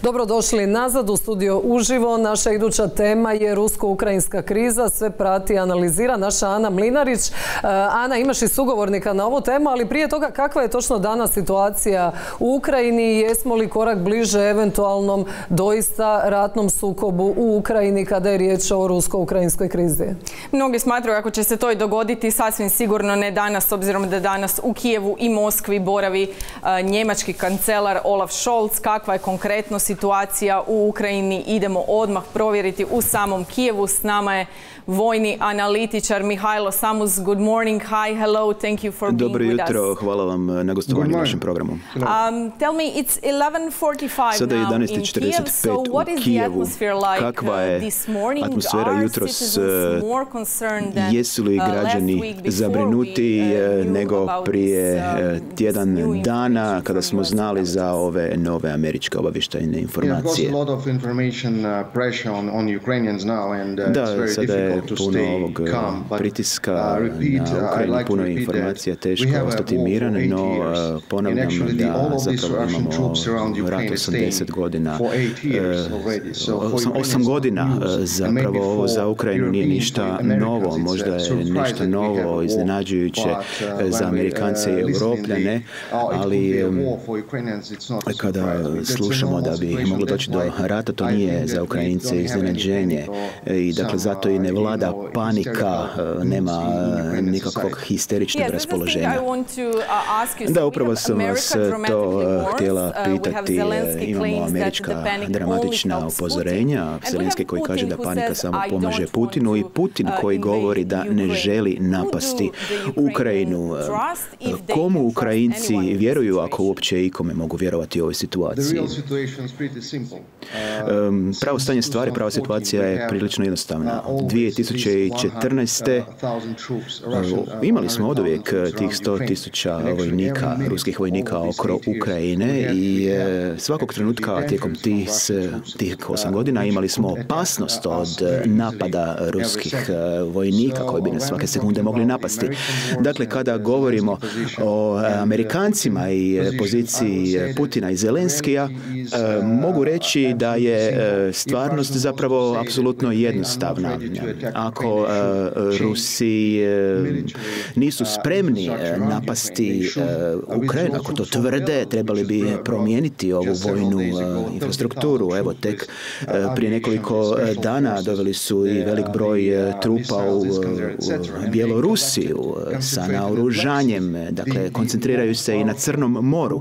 Dobrodošli nazad u studio Uživo. Naša iduća tema je rusko-ukrajinska kriza. Sve prati i analizira naša Ana Mlinarić. Ana, imaš i sugovornika na ovu temu, ali prije toga kakva je točno danas situacija u Ukrajini i jesmo li korak bliže eventualnom doista ratnom sukobu u Ukrajini kada je riječ o rusko-ukrajinskoj krizi? Mnogi smatraju ako će se to i dogoditi, sasvim sigurno ne danas, s obzirom da danas u Kijevu i Moskvi boravi njemački kancelar Olaf Scholz. Kakva je konkretno situacija u Ukrajini? Idemo odmah provjeriti u samom Kijevu. S nama je vojni analitičar Mihajlo Samuz. Good morning, hi, hello, thank you for being with us. Dobro jutro, hvala vam na gostovanju u našem programu. Tell me, it's 11:45 Sada je now in Kiev, so what is the atmosphere like this morning? Atmosfera jutros? Jesu li građani zabrinuti nego prije tjedan dana kada smo znali za ove nove američke obavještajne informacije? Da, sada je puno ovog pritiska na Ukrajinu, puno informacija, teško ostati miran, no ponavljam da zapravo imamo rat 80 godina. 8 godina zapravo ovo za Ukrajinu nije ništa novo, možda je nešto novo, iznenađujuće za Amerikance i Europljane, ali kada slušamo da bi moglo doći do rata, to nije za Ukrajince iznenađenje i dakle zato i ne vlada panika, nema nikakvog histeričnog raspoloženja. Da, upravo sam vas to htjela pitati. Imamo američka dramatična upozorenja, Zelenski koji kaže da panika samo pomaže Putinu i Putin koji govori da ne želi napasti Ukrajinu. Komu Ukrajinci vjeruju, ako uopće ikome mogu vjerovati u ovoj situaciji? Pravo stanje stvari, prava situacija je prilično jednostavna. 2014. imali smo oduvijek tih 100.000 vojnika, ruskih vojnika oko Ukrajine i svakog trenutka tijekom tih 8 godina imali smo opasnost od napada ruskih vojnika koji bi nas svake sekunde mogli napasti. Dakle, kada govorimo o Amerikancima i poziciji Putina i Zelenskija, mogu reći da je stvarnost zapravo apsolutno jednostavna. Ako Rusi nisu spremni napasti Ukrajinu, ako to tvrde, trebali bi promijeniti ovu vojnu infrastrukturu. Evo, tek prije nekoliko dana doveli su i velik broj trupa u Bjelorusiju sa naoružanjem, dakle koncentriraju se i na Crnom moru.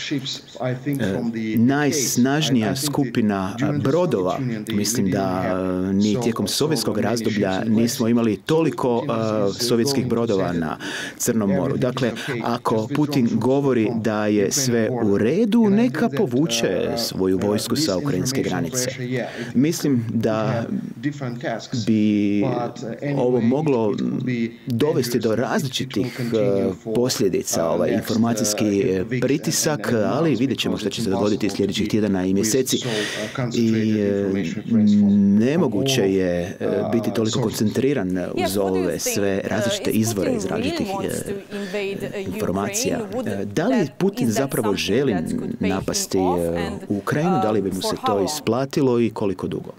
Najsnažnija skupina brodova, mislim da ni tijekom sovjetskog razdoblja nismo imali toliko sovjetskih brodova na Crnom moru. Dakle, ako Putin govori da je sve u redu, neka povuče svoju vojsku sa ukrajinske granice. Mislim da bi ovo moglo dovesti do različitih posljedica, ovaj informacijski pritisak, ali vidjet ćemo što će se dogoditi sljedećih tjedana i mjeseci. I nemoguće je biti toliko koncentriran uz ove sve različite izvore iz različitih informacija. Da li Putin zapravo želi napasti Ukrajinu? Da li bi mu se to isplatilo i koliko dugo?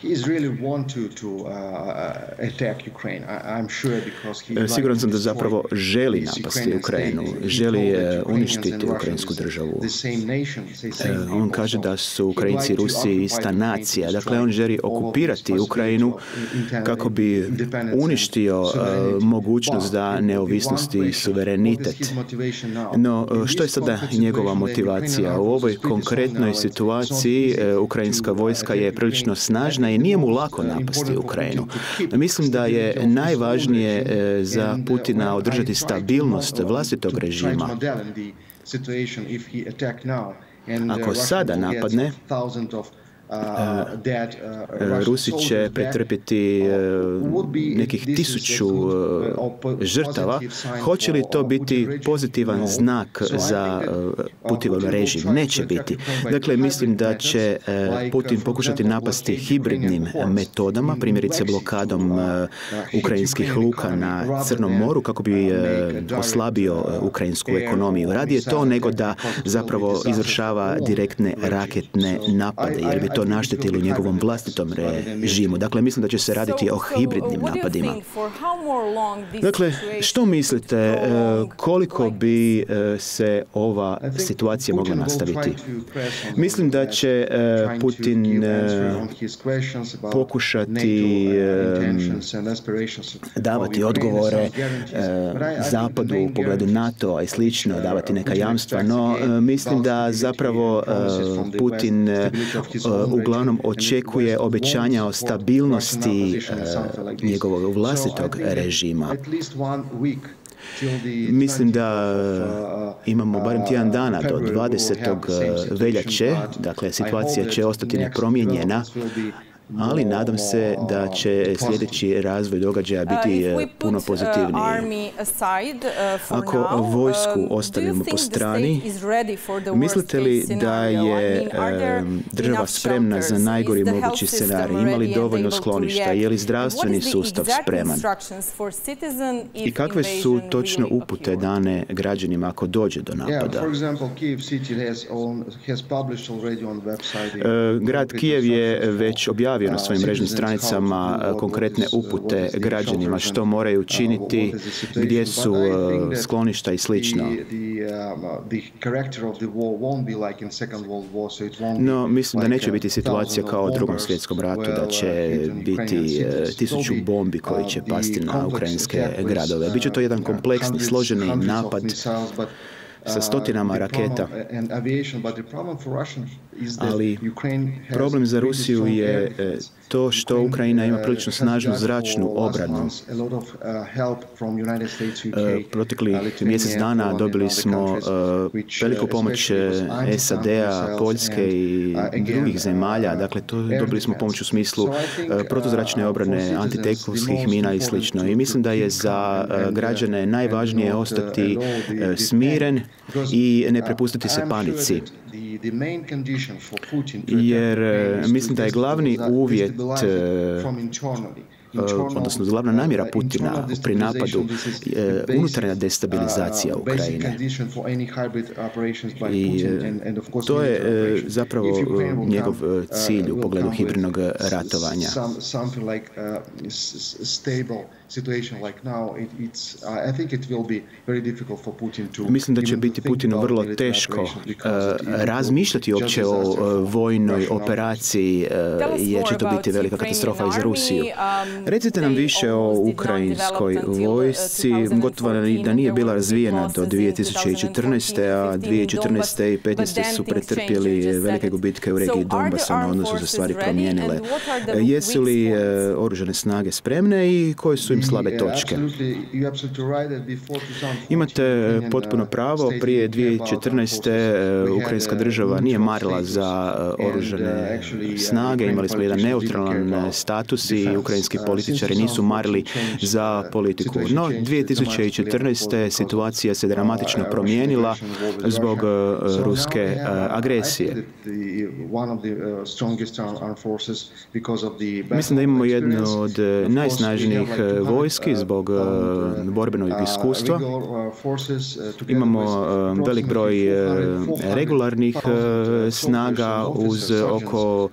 Siguran sam da zapravo želi napasti Ukrajinu, želi uništiti ukrajinsku državu. On kaže da su Ukrajinci i Rusi ista nacija. Dakle, on želi okupirati Ukrajinu kako bi uništio mogućnost za neovisnost i suverenitet. No, što je sada njegova motivacija? U ovoj konkretnoj situaciji ukrajinska vojska je prilično snažna i nije mu lako napasti Ukrajinu. Mislim da je najvažnije za Putina održati stabilnost vlastitog režima. Ako sada napadne, Rusi će pretrpjeti nekih 1000 žrtava. Hoće li to biti pozitivan znak za Putinov režim? Neće biti. Dakle, mislim da će Putin pokušati napasti hibridnim metodama, primjerice blokadom ukrajinskih luka na Crnom moru, kako bi oslabio ukrajinsku ekonomiju. Radije to nego da zapravo izvršava direktne raketne napade, jer bi to naštetilo njegovom vlastitom režimu. Dakle, mislim da će se raditi o hibridnim napadima. Dakle, što mislite, koliko bi se ova situacija mogla nastaviti? Mislim da će Putin pokušati davati odgovore Zapadu u pogledu NATO-a i slično, davati neka jamstva, no mislim da zapravo Putin uglavnom očekuje obećanja o stabilnosti njegovog vlastitog režima. Mislim da imamo barem tjedan dana do 20. veljače, dakle situacija će ostati nepromijenjena, ali nadam se da će sljedeći razvoj događaja biti puno pozitivniji. Ako vojsku ostavimo po strani, mislite li da je država spremna za najgori mogući scenarij? Ima li dovoljno skloništa? Je li zdravstveni sustav spreman? I kakve su točno upute dane građanima ako dođe do napada? Grad Kijev je već objavio na svojim mrežnim stranicama konkretne upute građanima što moraju učiniti, gdje su skloništa i slično. No, mislim da neće biti situacija kao u Drugom svjetskom ratu, da će biti 1000 bombi koji će pasti na ukrajinske gradove. Biće to jedan kompleksni, složeni napad sa stotinama raketa. Ali problem za Rusiju je to što Ukrajina ima prilično snažnu zračnu obranu. Proteklih mjesec dana dobili smo veliku pomoć SAD-a, Poljske i drugih zemalja. Dakle, dobili smo pomoć u smislu protuzračne obrane, antitenkovskih mina i sl. I mislim da je za građane najvažnije ostati smiren i ne prepustiti se panici. Jer mislim da je glavni uvjet, odnosno glavna namjera Putina pri napadu unutarnja destabilizacija Ukrajine. I to je zapravo njegov cilj u pogledu hibridnog ratovanja. Mislim da će biti Putinu vrlo teško razmišljati uopće o vojnoj operaciji, jer će to biti velika katastrofa i za Rusiju. Recite nam više o ukrajinskoj vojsci, gotovo da nije bila razvijena do 2014. a 2014. i 2015. su pretrpjeli velike gubitke u regiji Donbasa, na odnosu se stvari promijenile. Jesu li oružane snage spremne i koje su im slabe točke? Imate potpuno pravo, prije 2014. Ukrajinska država nije marila za oružane snage, imali smo jedan neutralan status i ukrajinski političari nisu marili za politiku. No, 2014. situacija se dramatično promijenila zbog ruske agresije. Mislim da imamo jednu od najsnažnijih vojski zbog borbenog iskustva. Imamo velik broj regularnih snaga uz oko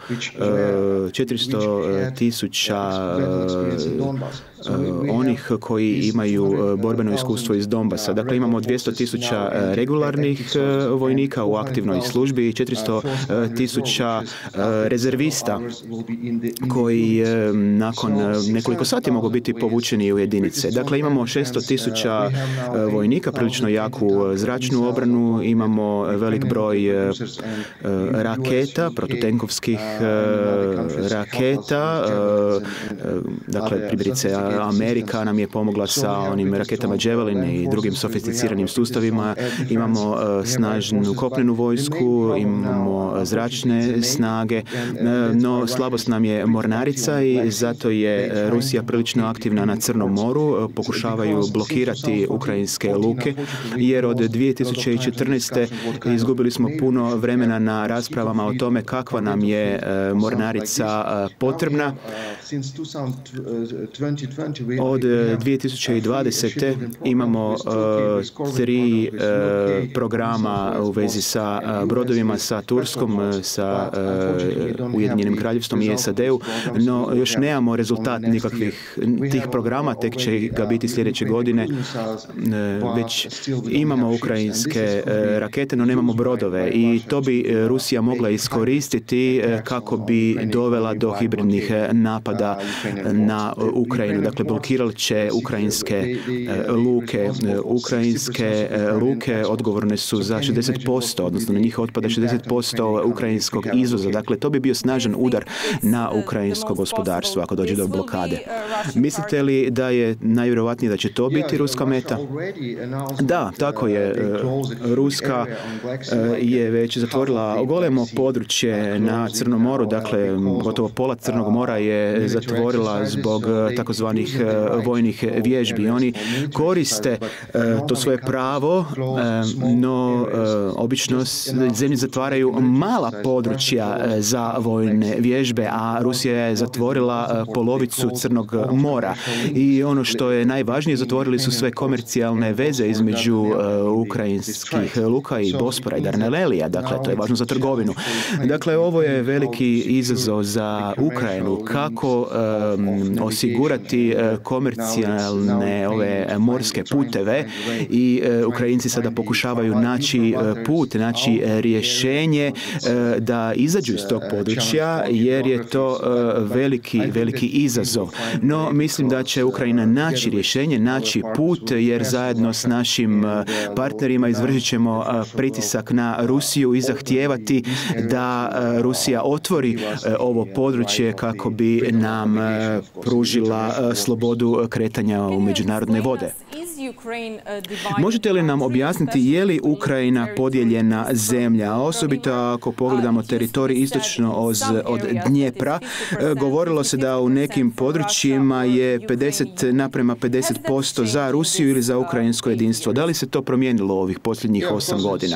400,000 onih koji imaju borbeno iskustvo iz Donbasa. Dakle, imamo 200,000 regularnih vojnika u aktivnoj službi i 400,000 rezervista koji nakon nekoliko sati mogu biti povučeni u jedinice. Dakle, imamo 600,000 vojnika, prilično jaku zračnu obranu, imamo velik broj raketa, protutenkovskih raketa, dakle, primjerice Amerika nam je pomogla sa onim raketama Javelin i drugim sofisticiranim sustavima. Imamo snažnu kopnenu vojsku, imamo zračne snage, no slabost nam je mornarica i zato je Rusija prilično aktivna na Crnom moru. Pokušavaju blokirati ukrajinske luke, jer od 2014. izgubili smo puno vremena na raspravama o tome kakva nam je mornarica potrebna. Od 2020. imamo 3 programa u vezi sa brodovima, sa Turskom, sa Ujedinjenim kraljevstvom i SAD-u, no još nemamo rezultat nikakvih tih programa, tek će ga biti sljedeće godine. Već imamo ukrajinske rakete, no nemamo brodove i to bi Rusija mogla iskoristiti kako bi dovela do hibridnih napada na Ukrajinu. Dakle, blokirat će ukrajinske luke. Ukrajinske luke odgovorne su za 60%, odnosno na njih otpada 60% ukrajinskog izvoza. Dakle, to bi bio snažan udar na ukrajinsko gospodarstvo ako dođe do blokade. Mislite li da je najvjerojatnije da će to biti ruska meta? Da, tako je. Ruska je već zatvorila golemo područje na Crnom moru, dakle gotovo pola Crnog mora je zatvorila zbog takozvanih vojnih vježbi. Oni koriste to svoje pravo, no obično zemlje zatvaraju mala područja za vojne vježbe, a Rusija je zatvorila polovicu Crnog mora. I ono što je najvažnije, zatvorili su sve komercijalne veze između ukrajinskih luka i Bospora i Dardanelija. Dakle, to je važno za trgovinu. Dakle, ovo je veliki izazov za Ukrajinu. Kako osigurati komercijalne ove morske puteve i Ukrajinci sada pokušavaju naći put, naći rješenje da izađu iz tog područja, jer je to veliki izazov. No, mislim da će Ukrajina naći rješenje, naći put, jer zajedno s našim partnerima izvršit ćemo pritisak na Rusiju i zahtijevati da Rusija otvori ovo područje kako bi nam pružila slobodu kretanja u međunarodne vode. Možete li nam objasniti je li Ukrajina podijeljena zemlja, osobito ako pogledamo teritorij istočno od Dnjepra? Govorilo se da u nekim područjima je 50:50% za Rusiju ili za ukrajinsko jedinstvo. Da li se to promijenilo u ovih posljednjih 8 godina?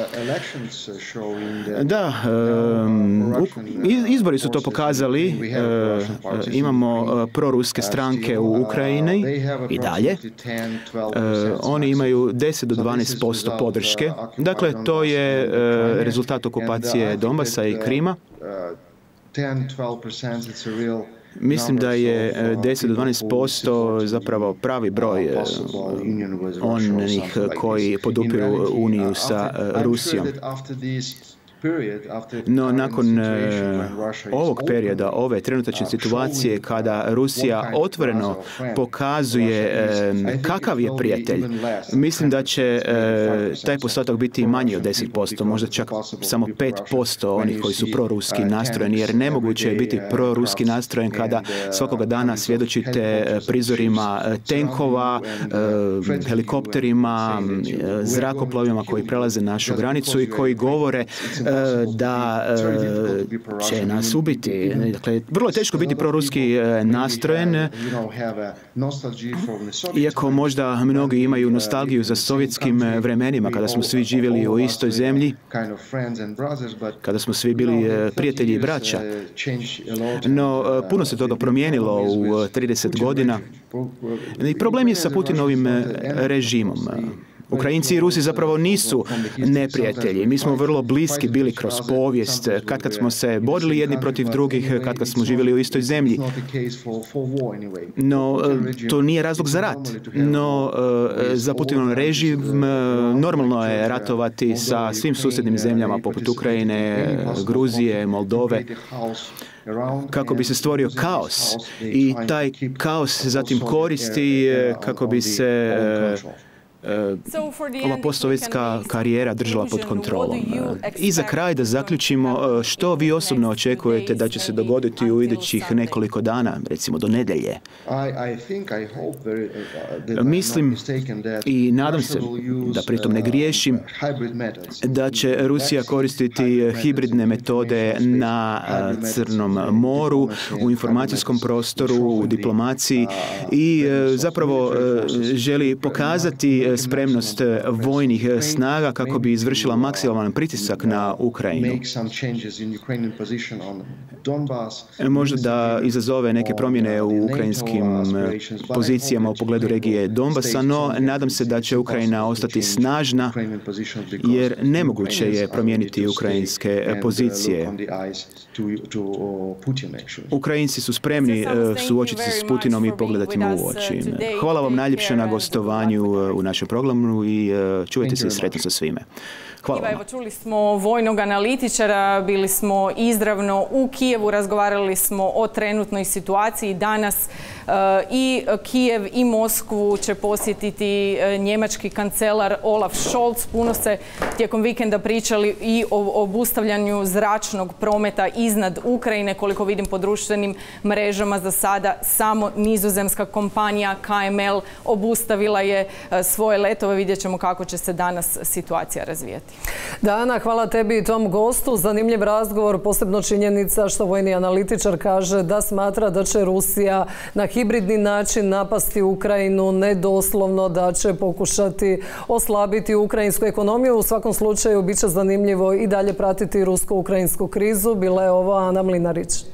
Da, izbori su to pokazali. Imamo proruske stranke u Ukrajini i dalje. Oni imaju 10 do 12% podrške. Dakle, to je rezultat okupacije Donbasa i Krima. Mislim da je 10 do 12% zapravo pravi broj onih koji podupiru uniju sa Rusijom. No, nakon ovog perioda, ove trenutačne situacije, kada Rusija otvoreno pokazuje kakav je prijatelj, mislim da će taj postotak biti manji od 10%, možda čak samo 5% onih koji su proruski nastrojeni, jer nemoguće je biti proruski nastrojen kada svakoga dana svjedočite prizorima tenkova, helikopterima, zrakoplovima koji prelaze našu granicu i koji govore da će nas ubiti. Dakle, vrlo je teško biti proruski nastrojen, iako možda mnogi imaju nostalgiju za sovjetskim vremenima, kada smo svi živjeli u istoj zemlji, kada smo svi bili prijatelji i braća. No, puno se toga promijenilo u 30 godina. I problem je sa Putinovim režimom. Ukrajinci i Rusi zapravo nisu neprijatelji. Mi smo vrlo bliski bili kroz povijest, kad smo se borili jedni protiv drugih, kad smo živjeli u istoj zemlji. No, to nije razlog za rat. No, za Putinov režim normalno je ratovati sa svim susjednim zemljama poput Ukrajine, Gruzije, Moldove, kako bi se stvorio kaos. I taj kaos zatim koristi kako bi se ova postsovjetska karijera držala pod kontrolom. I za kraj da zaključimo, što vi osobno očekujete da će se dogoditi u idućih nekoliko dana, recimo do nedjelje? Mislim i nadam se da pritom ne griješim da će Rusija koristiti hibridne metode na Crnom moru, u informacijskom prostoru, u diplomaciji i zapravo želi pokazati spremnost vojnih snaga kako bi izvršila maksimalan pritisak na Ukrajinu. Možda da izazove neke promjene u ukrajinskim pozicijama u pogledu regije Donbasa, no nadam se da će Ukrajina ostati snažna jer nemoguće je promijeniti ukrajinske pozicije. Ukrajinci su spremni suočiti se s Putinom i pogledati mu u oči. Hvala vam najljepše na gostovanju u našem programu i čuvajte se i sretno sa svime. Hvala vam. Evo, čuli smo vojnog analitičara, bili smo izravno u Kijevu, razgovarali smo o trenutnoj situaciji. Danas i Kijev i Moskvu će posjetiti njemački kancelar Olaf Scholz. Puno se tijekom vikenda pričali i o obustavljanju zračnog prometa iznad Ukrajine. Koliko vidim po društvenim mrežama za sada, samo nizozemska kompanija KML obustavila je svoje letove. Vidjet ćemo kako će se danas situacija razvijati. Dana, hvala tebi i tom gostu. Zanimljiv razgovor, posebno činjenica što vojni analitičar kaže da smatra da će Rusija na hibridni način napasti Ukrajinu, ne doslovno, da će pokušati oslabiti ukrajinsku ekonomiju. U svakom slučaju bit će zanimljivo i dalje pratiti rusko-ukrajinsku krizu. Bila je ovo Ana Mlinarić.